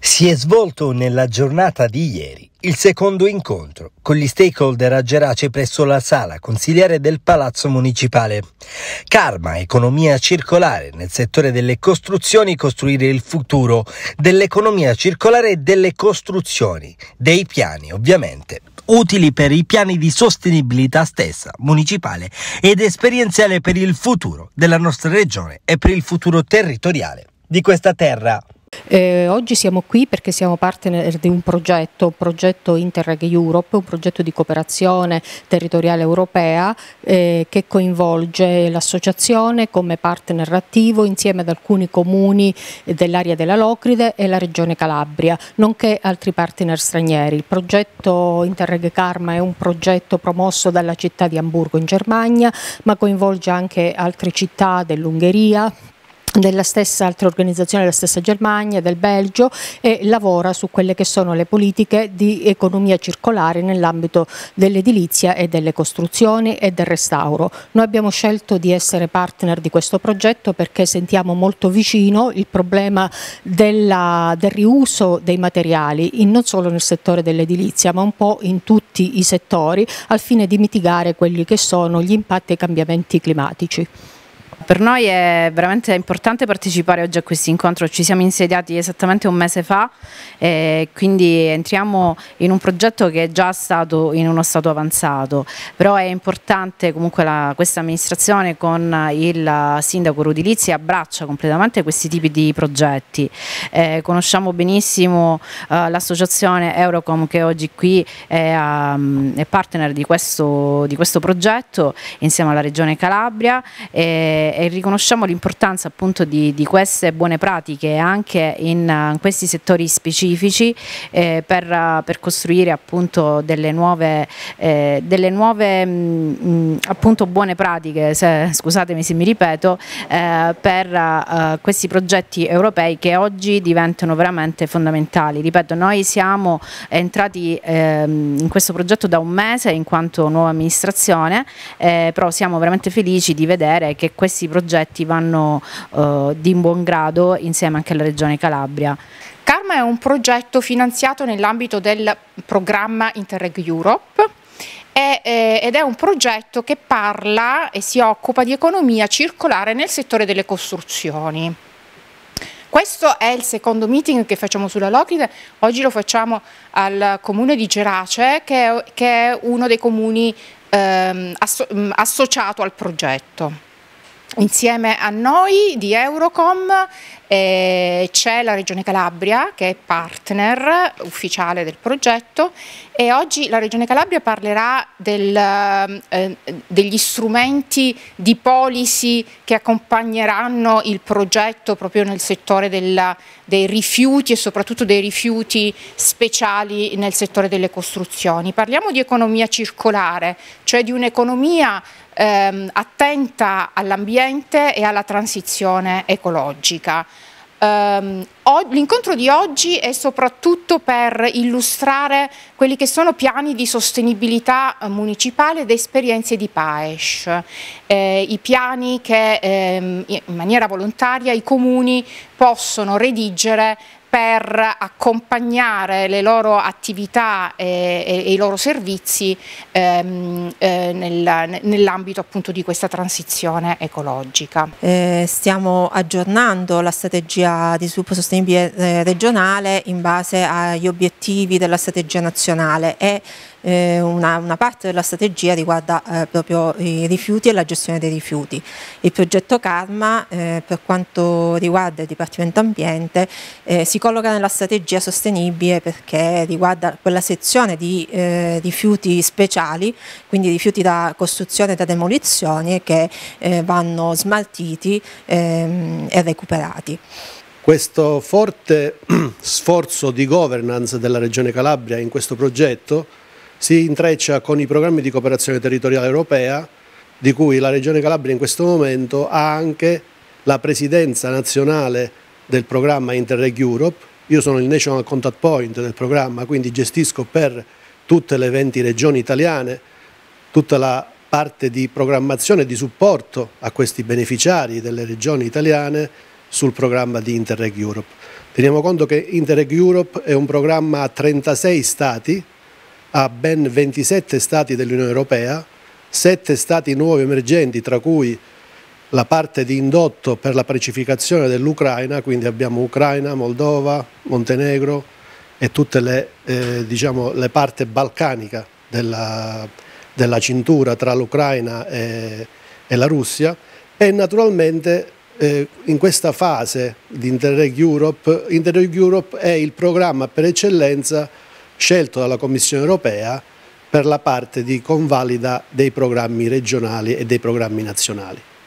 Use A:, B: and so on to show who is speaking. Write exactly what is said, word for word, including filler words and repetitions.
A: Si è svolto nella giornata di ieri il secondo incontro con gli stakeholder a Gerace presso la sala consiliare del Palazzo Municipale. Karma, economia circolare nel settore delle costruzioni, costruire il futuro dell'economia circolare e delle costruzioni, dei piani ovviamente, utili per i piani di sostenibilità stessa, municipale ed esperienziale per il futuro della nostra regione e per il futuro territoriale di questa terra.
B: Eh, oggi siamo qui perché siamo partner di un progetto, un progetto Interreg Europe, un progetto di cooperazione territoriale europea eh, che coinvolge l'associazione come partner attivo insieme ad alcuni comuni dell'area della Locride e la Regione Calabria, nonché altri partner stranieri. Il progetto Interreg Karma è un progetto promosso dalla città di Amburgo in Germania, ma coinvolge anche altre città dell'Ungheria, della stessa altre organizzazioni della stessa Germania, del Belgio, e lavora su quelle che sono le politiche di economia circolare nell'ambito dell'edilizia e delle costruzioni e del restauro. Noi abbiamo scelto di essere partner di questo progetto perché sentiamo molto vicino il problema della, del riuso dei materiali, in, non solo nel settore dell'edilizia ma un po' in tutti i settori, al fine di mitigare quelli che sono gli impatti ai cambiamenti climatici.
C: Per noi è veramente importante partecipare oggi a questo incontro, ci siamo insediati esattamente un mese fa e quindi entriamo in un progetto che è già stato in uno stato avanzato, però è importante comunque la, questa amministrazione con il sindaco Rudilizzi abbraccia completamente questi tipi di progetti. Eh, conosciamo benissimo eh, l'associazione Eurocom che oggi qui è, um, è partner di questo, di questo progetto insieme alla Regione Calabria e, e riconosciamo l'importanza appunto di, di queste buone pratiche anche in, in questi settori specifici eh, per, per costruire appunto delle nuove, eh, delle nuove mh, appunto buone pratiche, se, scusatemi se mi ripeto, eh, per eh, questi progetti europei che oggi diventano veramente fondamentali. Ripeto, noi siamo entrati eh, in questo progetto da un mese in quanto nuova amministrazione, eh, però siamo veramente felici di vedere che questi progetti vanno uh, di buon grado insieme anche alla Regione Calabria.
D: Karma è un progetto finanziato nell'ambito del programma Interreg Europe è, eh, ed è un progetto che parla e si occupa di economia circolare nel settore delle costruzioni. Questo è il secondo meeting che facciamo sulla Locride, oggi lo facciamo al comune di Gerace che è, che è uno dei comuni ehm, asso associato al progetto. Insieme a noi di Eurocom eh, c'è la Regione Calabria che è partner ufficiale del progetto e oggi la Regione Calabria parlerà del, eh, degli strumenti di policy che accompagneranno il progetto proprio nel settore della, dei rifiuti e soprattutto dei rifiuti speciali nel settore delle costruzioni. Parliamo di economia circolare, cioè di un'economia Ehm, attenta all'ambiente e alla transizione ecologica. Ehm, L'incontro di oggi è soprattutto per illustrare quelli che sono piani di sostenibilità municipale ed esperienze di P A E S C, eh, i piani che ehm, in maniera volontaria i comuni possono redigere per accompagnare le loro attività e, e, e i loro servizi ehm, eh, nel, nell'ambito appunto di questa transizione ecologica.
E: Eh, stiamo aggiornando la strategia di sviluppo sostenibile eh, regionale in base agli obiettivi della strategia nazionale e eh, una, una parte della strategia riguarda eh, proprio i rifiuti e la gestione dei rifiuti. Il progetto Karma eh, per quanto riguarda il Dipartimento Ambiente eh, si colloca nella strategia sostenibile perché riguarda quella sezione di eh, rifiuti speciali, quindi rifiuti da costruzione e da demolizione che eh, vanno smaltiti ehm, e recuperati.
F: Questo forte sforzo di governance della Regione Calabria in questo progetto si intreccia con i programmi di cooperazione territoriale europea di cui la Regione Calabria in questo momento ha anche la presidenza nazionale del programma Interreg Europe. Io sono il National Contact Point del programma, quindi gestisco per tutte le venti regioni italiane tutta la parte di programmazione e di supporto a questi beneficiari delle regioni italiane sul programma di Interreg Europe. Teniamo conto che Interreg Europe è un programma a trentasei stati, a ben ventisette stati dell'Unione Europea, sette stati nuovi emergenti, tra cui la parte di indotto per la pacificazione dell'Ucraina, quindi abbiamo Ucraina, Moldova, Montenegro e tutte le, eh, diciamo, le parti balcanica della, della cintura tra l'Ucraina e, e la Russia, e naturalmente eh, in questa fase di Interreg Europe, Interreg Europe è il programma per eccellenza scelto dalla Commissione Europea per la parte di convalida dei programmi regionali e dei programmi nazionali.